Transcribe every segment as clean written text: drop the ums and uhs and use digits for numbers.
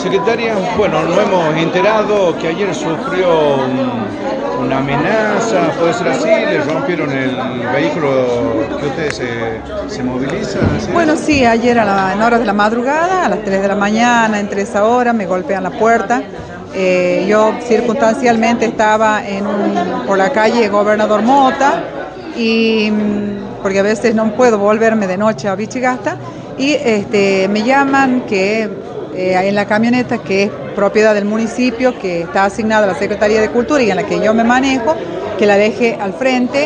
Secretaria, bueno, nos hemos enterado que ayer sufrió una amenaza, puede ser así, le rompieron el vehículo que ustedes se movilizan. ¿Sí? Bueno, sí, ayer en horas de la madrugada, a las 3 de la mañana, entre esa hora, me golpean la puerta. Yo circunstancialmente estaba por la calle Gobernador Mota, porque a veces no puedo volverme de noche a Vichigasta, y me llaman que en la camioneta que es propiedad del municipio, que está asignada a la Secretaría de Cultura y en la que yo me manejo, que la deje al frente.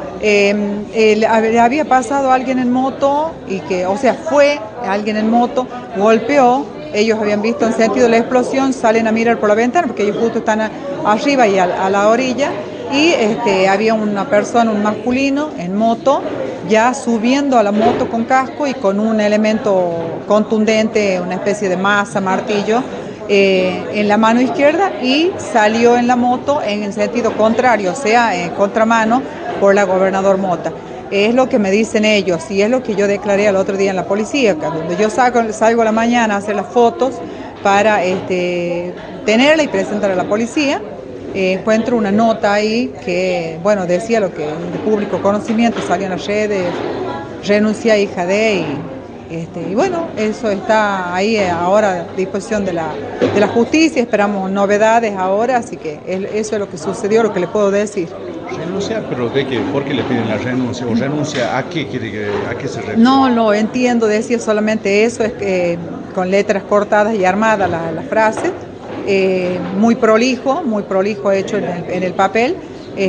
Había pasado alguien en moto fue alguien en moto, golpeó. Ellos habían visto en sentido la explosión, salen a mirar por la ventana porque ellos justo están arriba y a la orilla, y había una persona, un masculino en moto, ya subiendo a la moto con casco y con un elemento contundente, una especie de masa, martillo, en la mano izquierda, y salió en la moto en el sentido contrario, o sea, en contramano, por la Gobernador Mota. Es lo que me dicen ellos y es lo que yo declaré el otro día en la policía, donde yo salgo a la mañana a hacer las fotos para tenerla y presentarla a la policía. Encuentro una nota ahí que, bueno, decía lo que de público conocimiento, salió en las redes: renuncia hija de, y bueno, eso está ahí ahora a disposición de la justicia. Esperamos novedades ahora, así que eso es lo que sucedió, lo que le puedo decir. Renuncia, pero ¿de qué? ¿Por qué le piden la renuncia? ¿O renuncia a qué a qué se refiere? No lo entiendo, decía solamente eso, es que con letras cortadas y armadas la frase, muy prolijo hecho en el papel,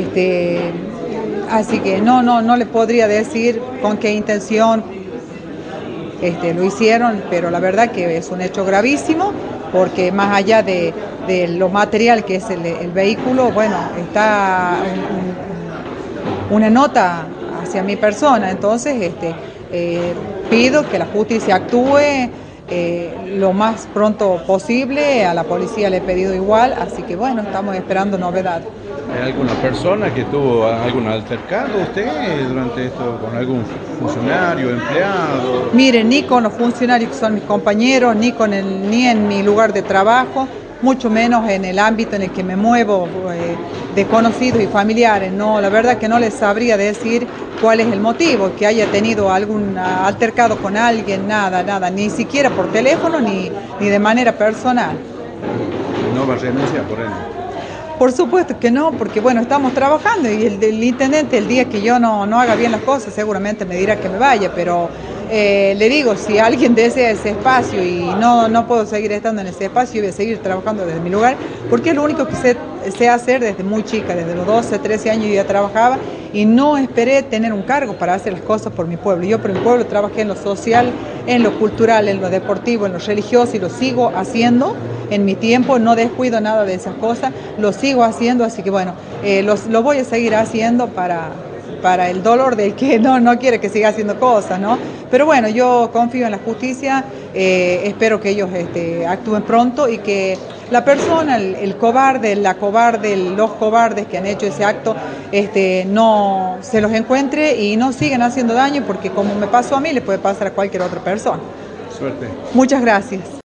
así que no le podría decir con qué intención lo hicieron, pero la verdad que es un hecho gravísimo, porque más allá de lo material que es el vehículo, bueno, está una nota hacia mi persona. Entonces pido que la justicia actúe lo más pronto posible. A la policía le he pedido igual, así que bueno, estamos esperando novedad. ¿Hay alguna persona que tuvo algún altercado usted durante esto con algún funcionario, empleado? Mire, ni con los funcionarios que son mis compañeros, ni en mi lugar de trabajo, mucho menos en el ámbito en el que me muevo, de conocidos y familiares. No, la verdad que no les sabría decir cuál es el motivo, que haya tenido algún altercado con alguien, nada, ni siquiera por teléfono ni de manera personal. ¿No va a renunciar por él? Por supuesto que no, porque bueno, estamos trabajando y el intendente, el día que yo no haga bien las cosas, seguramente me dirá que me vaya, pero le digo, si alguien desea ese espacio y no puedo seguir estando en ese espacio, voy a seguir trabajando desde mi lugar, porque es lo único que sé hacer desde muy chica, desde los 12, 13 años yo ya trabajaba y no esperé tener un cargo para hacer las cosas por mi pueblo. Yo por mi pueblo trabajé en lo social, en lo cultural, en lo deportivo, en lo religioso, y lo sigo haciendo en mi tiempo. No descuido nada de esas cosas, lo sigo haciendo, así que bueno, lo voy a seguir haciendo para el dolor del que no quiere que siga haciendo cosas, ¿no? Pero bueno, yo confío en la justicia, espero que ellos actúen pronto y que la persona, el cobarde, los cobardes que han hecho ese acto, no se los encuentre y no sigan haciendo daño, porque como me pasó a mí, le puede pasar a cualquier otra persona. Suerte. Muchas gracias.